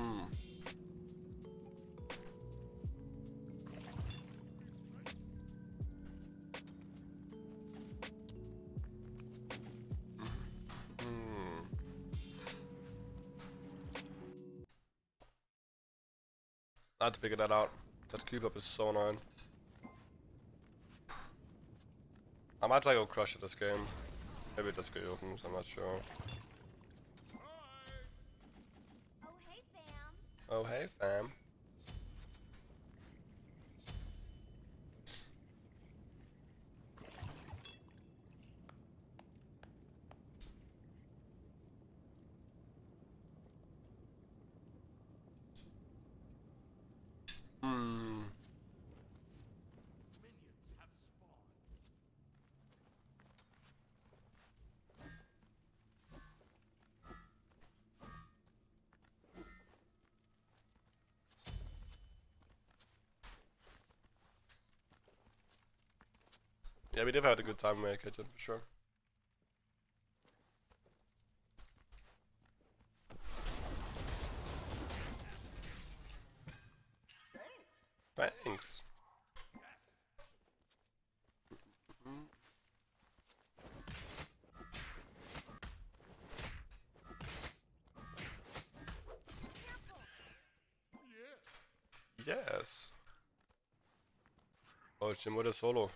Hmm. Hmm. I had to figure that out. That cube up is so annoying. I might try to go crush it this game. Maybe it just go opens, I'm not sure. Oh, hey, fam. Oh hey fam. Hmm. Yeah, we did have a good time in my kitchen for sure. Thanks. Yes. Oh, Jim with a solo.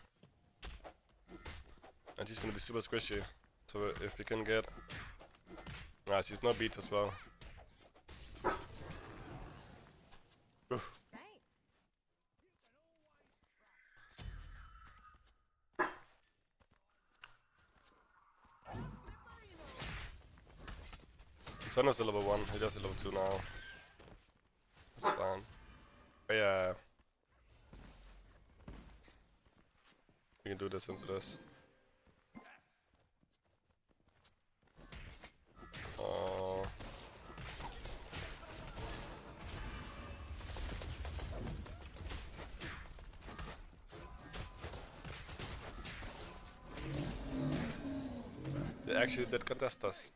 And he's gonna be super squishy. So if we can get... Ah, she's not beat as well. Oof. Thanks. Son is a level 1, he does a level 2 now. That's fine. But yeah. We can do this into this. Oh. They actually did contest us.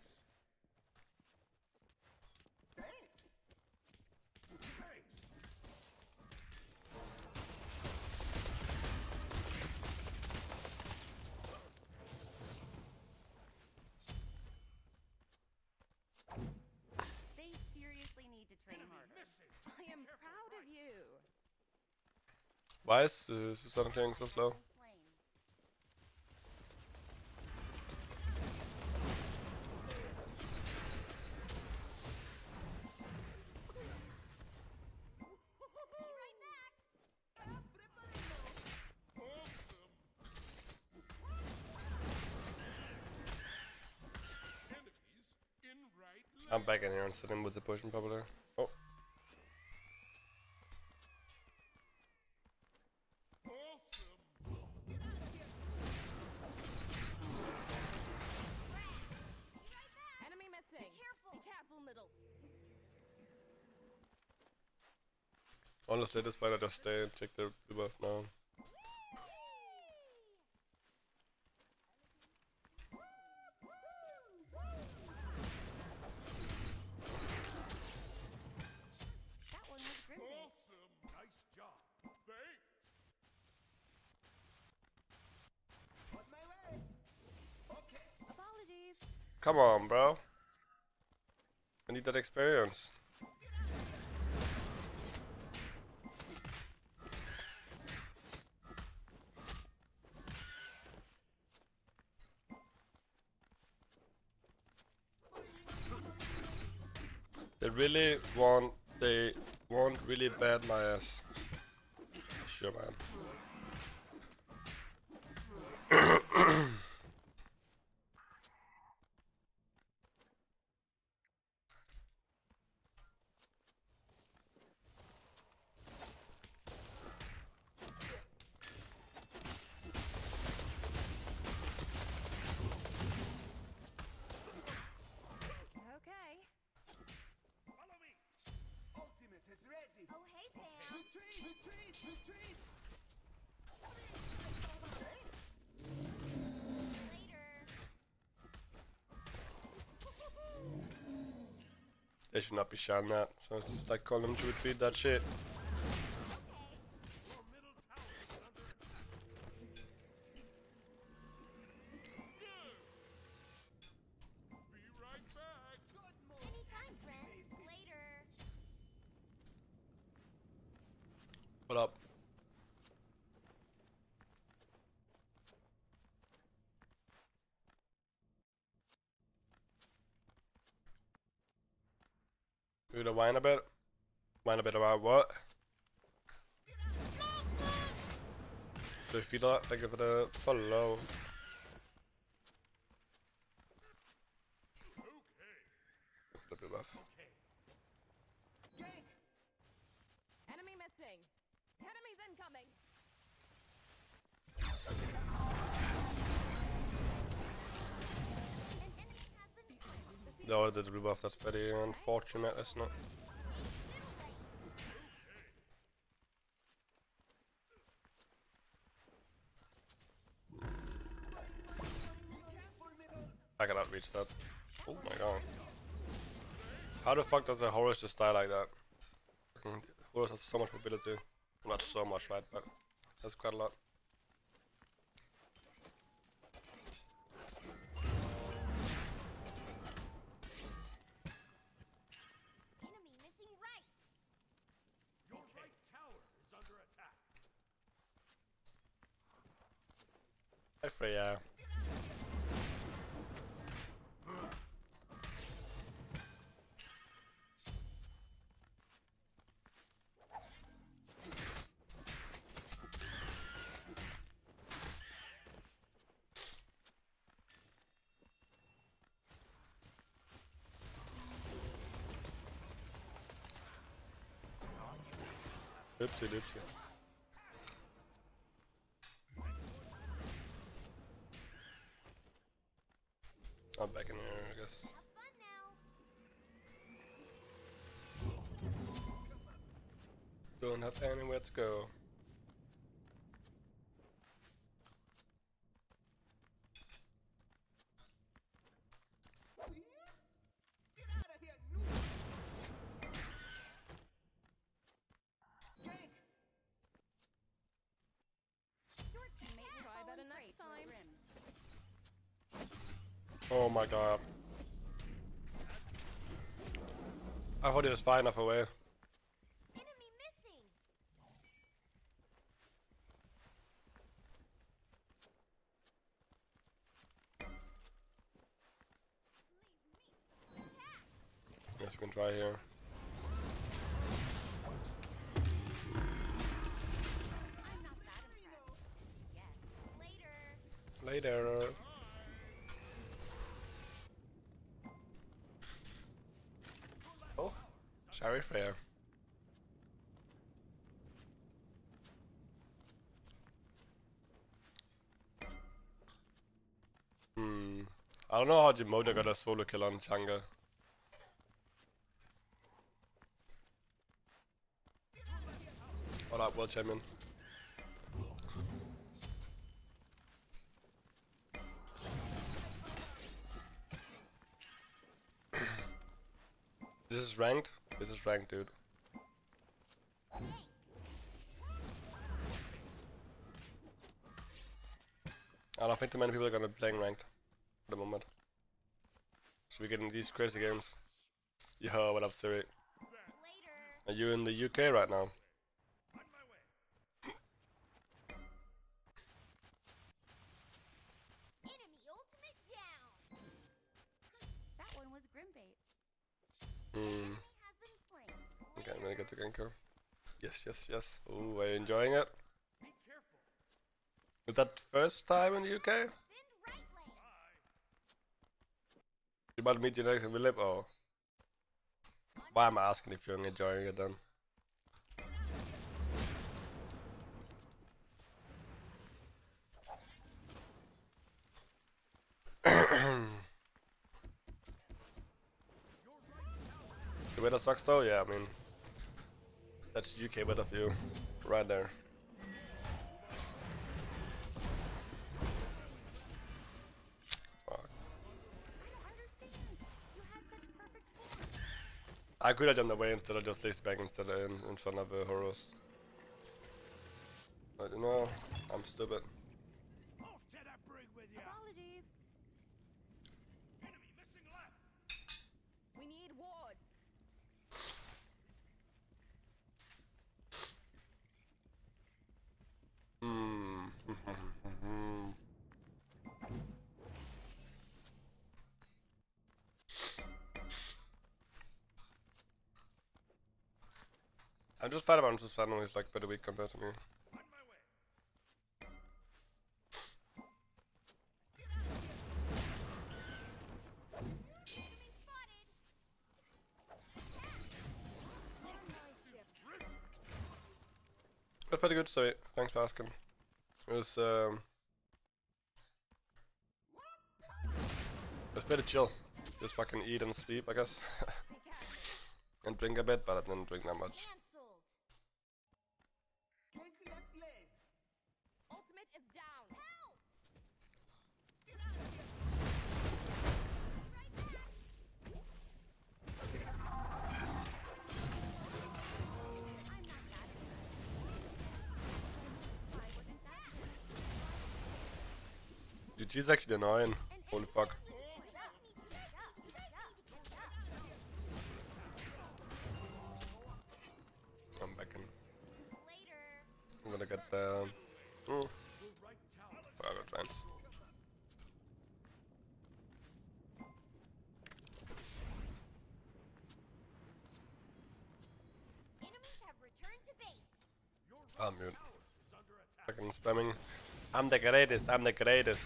They seriously need to train harder. I am proud of you. Why is Susanna playing so slow? Slain. Be right back. I'm back in here and sitting with the potion probably. Oh. Enemy missing. Be careful, middle. Honestly, this might just stay and take the buff now. That one was grim. Awesome! Nice job. Thanks. On my way. Okay. Apologies. Come on, bro. I need that experience. They want really bad my ass. Sure, man. Okay. Follow me. Ultimate is ready. Oh, hey, fam. Retreat! Retreat! Retreat! They should not be sharing that. So it's just like calling them to retreat that shit. Be right back. Anytime, friends. Later. What up? Do the whine a bit? Whine a bit about what? So if you like, thank you for the follow. Flip it off. Enemy missing. Enemies incoming. An enemy has been slain. No, I did the rebuff. That's very unfortunate, isn't it? I cannot reach that. Oh my god. How the fuck does a Horus just die like that? Horus has so much mobility. Not so much, right? But that's quite a lot. Enemy missing right. Your right tower is under attack. Hi Freya. Oopsie doopsie. I'm back in here, I guess. Have fun now. Don't have anywhere to go. Get out of here, noob. Gank. Your teammate will fall in prey to the rim. Oh my god. I thought he was far enough away. Enemy missing. Yes, we can try here. I'm not that impressed. Yes. Later. Later. Oh, sorry, Freya. I don't know how Jimoda got a solo kill on Changa. What up, world champion? This is ranked? This is ranked, dude. I don't think too many people are gonna be playing ranked at the moment. So we get in these crazy games. Yo, what up, Siri? Later. Are you in the UK right now? On my way. Enemy ultimate down. That one was Grimbait. Hmm. Enemy has been slain. Okay, I'm gonna get to Genko. Yes, yes, yes. Ooh, are you enjoying it? Be careful. Is that first time in the UK? Bend right lane. You about to meet you next in Philip? Oh. Why am I asking if you're enjoying it then? The weather sucks though? Yeah, I mean, that's UK weather for you. Right there. Fuck. I don't understand. You had such perfect form. I could have jumped away instead of just lazy back instead of in front of Horus. But you know, I'm stupid. Off to the brig with you. Apologies. Enemy missing left. We need wards. I'm just fighting about Susano, he's like pretty weak compared to me. On my way. That's pretty good, sorry. Thanks for asking. It was pretty chill. Just fucking eat and sleep, I guess. And drink a bit, but I didn't drink that much. Cancelled. Ultimate is down. Help! I'm not that. Try wasn't that. GG's actually annoying. Holy fuck. I'm back in. Later. I'm gonna get the. We'll right tower. Forever trance. Enemies have returned to base. Your I'm mute. tower is under attack. Fucking spamming. I'm the greatest, I'm the greatest.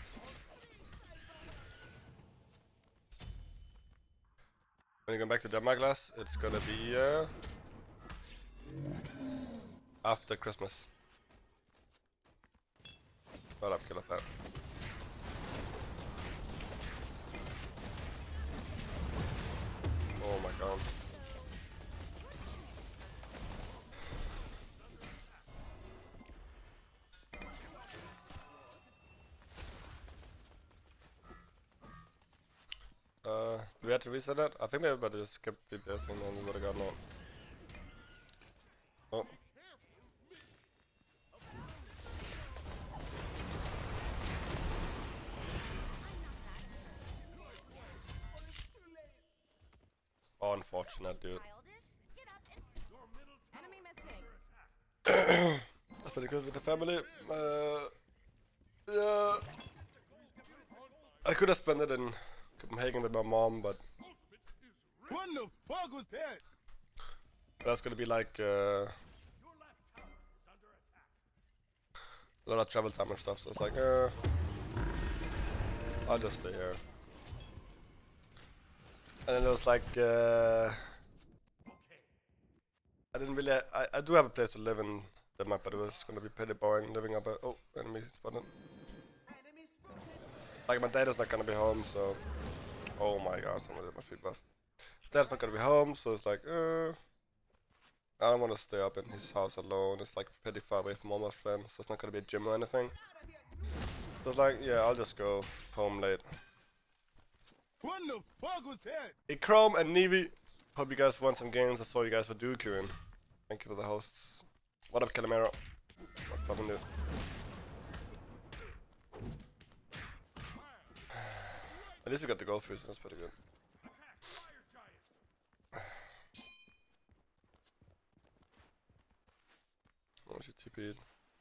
When you come back to Damaglass, it's gonna be after Christmas. What up, Killer Fat? Oh my god. Do we have to reset that? I think maybe better just skip DPS and then we would've gotten out. Oh. Oh, unfortunate, dude. Childish. Get up and Your middle tower enemy is missing. under attack. That's pretty good with the family. Yeah. I could have spent it in Copenhagen with my mom, but What the fuck was that? that's gonna be like Your left tower is under attack. a lot of travel time and stuff, so it's like, I'll just stay here. And then it was like, Okay. I didn't really, I do have a place to live in the map, but it was gonna be pretty boring living up at, oh, enemy spotted. Like my dad is not gonna be home, so, oh my god, somebody must be buff. Dad's not gonna be home, so it's like, I don't wanna stay up in his house alone, it's like pretty far away from all my friends, so it's not gonna be a gym or anything. So it's like, yeah, I'll just go home late. What the fuck was that? Hey Chrome and Nevi, hope you guys won some games. I saw you guys for Dookuing. Thank you for the hosts. What up, Calamero? What's poppin', dude? At least we got the gold through, so that's pretty good. Attack fire giant. Oh, she TP'd.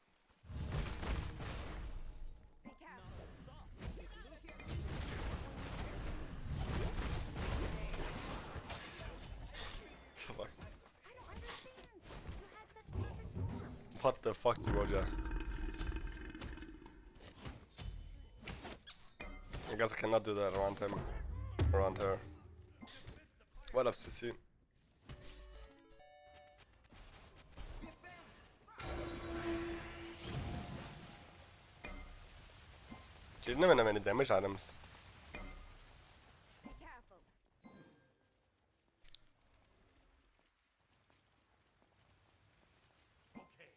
Be careful. Fuck. I don't understand. You had such perfect form. What the fuck, you Roger? I guess I cannot do that around him. Around her. What up, CC? She didn't even have any damage items. Be careful. Okay.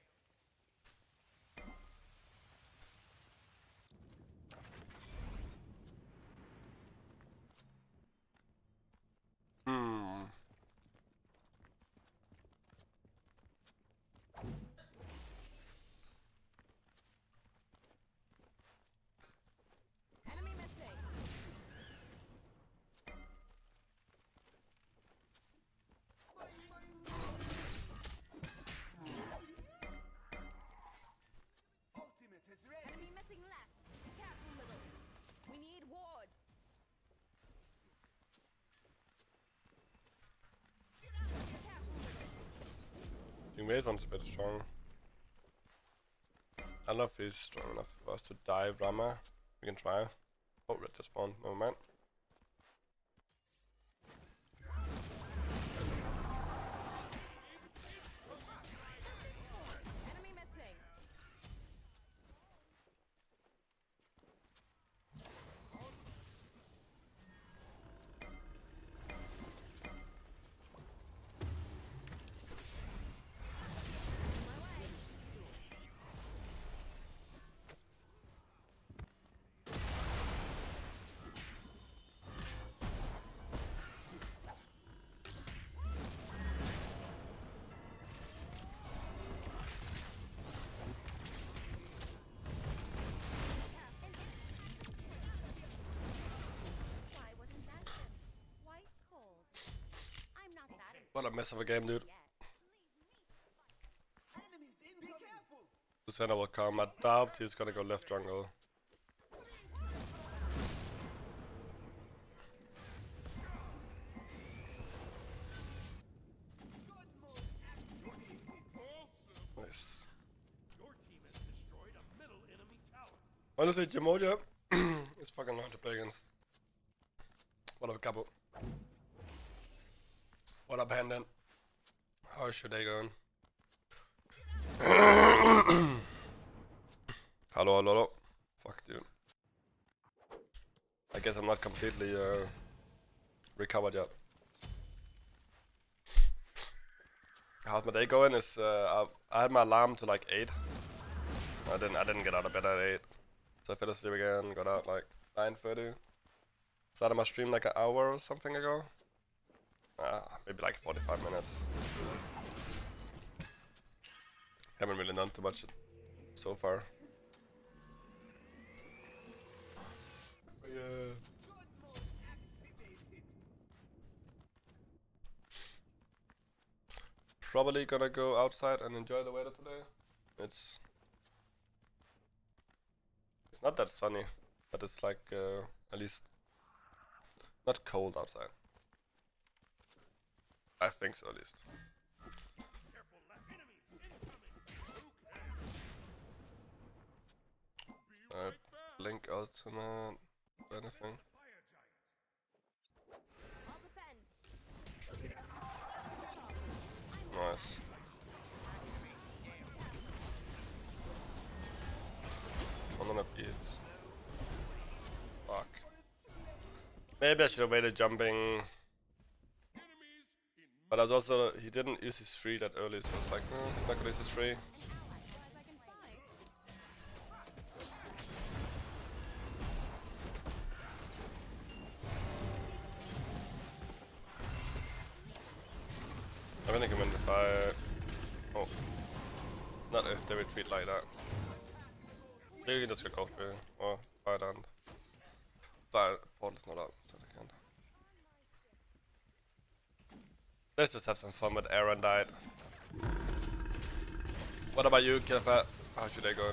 Hmm. Mason's a bit strong. I don't know if he's strong enough for us to dive Rama. We can try. Oh, red just spawned. Never mind. Enemy missing. Why wasn't that just twice cold? I'm not that What a mess of a game, dude. yet. Susana will come. I doubt he's gonna go left jungle. Nice. Your team has destroyed a middle enemy tower. Honestly, Jamoja is fucking hard to play against. What up, Capo? What up, Hendon? How is your day going? Hello, hello, hello. Fuck, dude. I guess I'm not completely recovered yet. How's my day going? Is I had my alarm to like 8. I didn't get out of bed at 8. So I fell asleep again, got out like 9:30. Started my stream like an hour or something ago. Maybe like 45 minutes. Haven't really done too much so far. Yeah. Probably gonna go outside and enjoy the weather today. It's not that sunny, but it's like at least not cold outside. I think so, at least. Careful, left enemies incoming. Blink ultimate, anything. Fire giant. I'll defend. Nice. One on a beat. Fuck. Maybe I should have waited jumping. Enemies in But I was also, he didn't use his free that early, so it's like, no, he's not gonna use his free. An ally says I can fight. I think I can win the fight. Oh. Not if they retreat like that. Maybe just go through. Or fire down. Fire portal's not up, so they can't. Let's just have some fun with Aaron died. What about you, Killfat? How's your day going?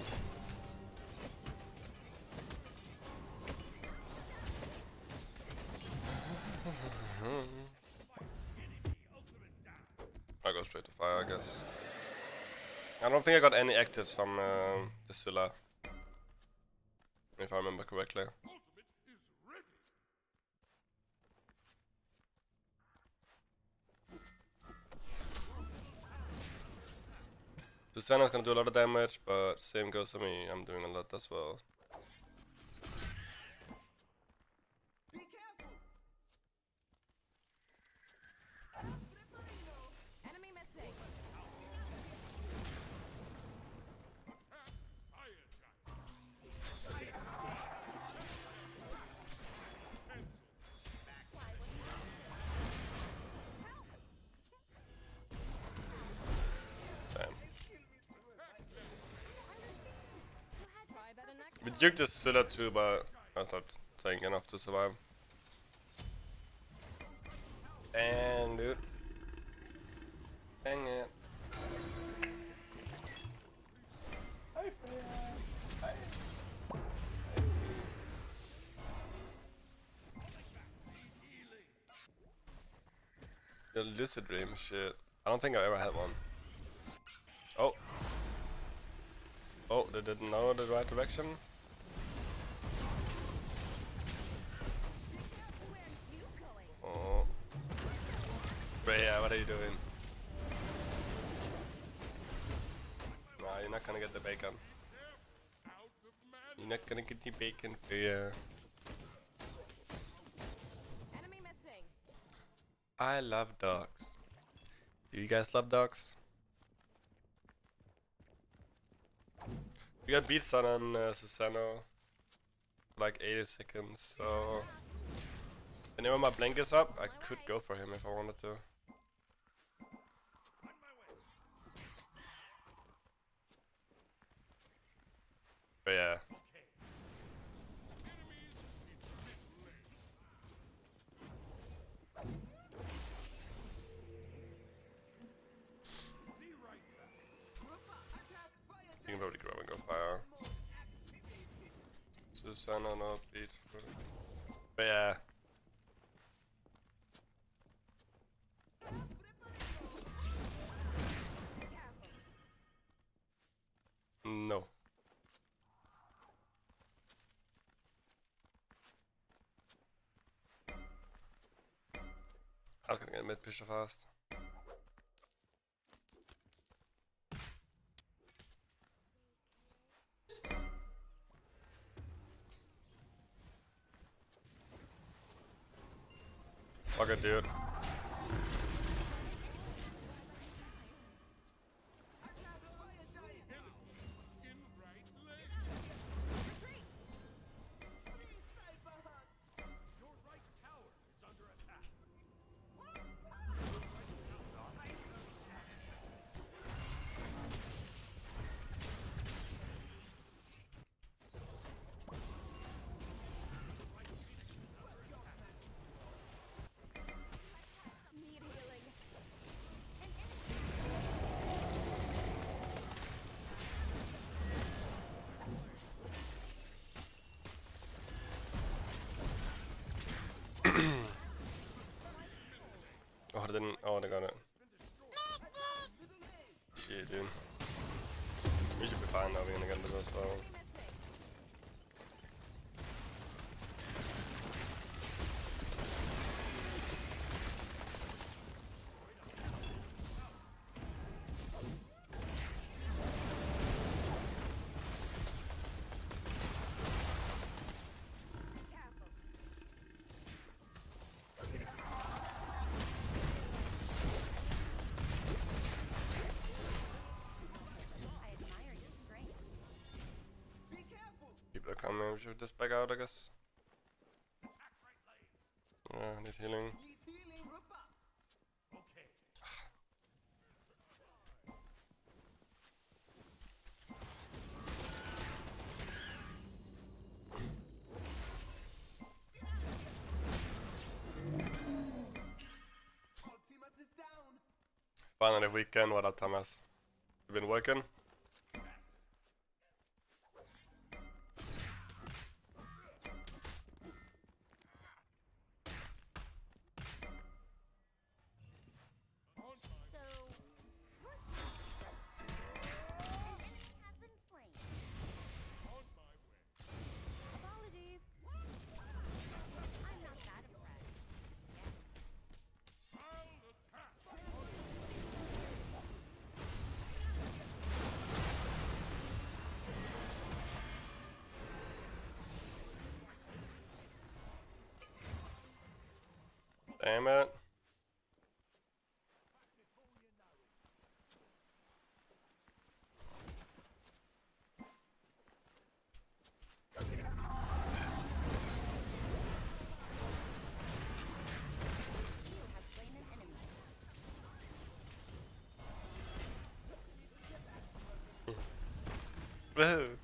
I go straight to fire, I guess. I don't think I got any actives from the Scylla. If I remember correctly. ultimate is ready. Susana's gonna do a lot of damage, but same goes to me. I'm doing a lot as well. Enemy missing. Fire giant. Damn. Try better next We juked this Scylla too, but that's not saying enough to survive. And dude. Dang it. The lucid dream shit. I don't think I ever had one. Oh, they didn't know the right direction. Where are you going? Oh. Freya, what are you doing? Nah, you're not gonna get the bacon. You're not gonna get the bacon, Freya. Enemy missing. I love dogs. Do you guys love dogs? We got beat Sun on Susano for like 80 seconds, so whenever my blink is up, I could go for him if I wanted to. But yeah. You can probably grab and go fire. Susano, no beat. But yeah. No. I was gonna get mid pusher fast. Fuck it, dude. Your right tower is under attack. Need healing. Oh, they didn't. Oh, they got it. Shit, dude. We should be fine now. We're gonna get into this, so. I admire your strength. People are coming. We should just back out, I guess. Yeah, need healing. Okay. Finally weekend. What up, Thomas? You been working? So, what? An enemy has been slain. Apologies. I'm not that impressed. Damn it. You have slain an enemy. Woohoo.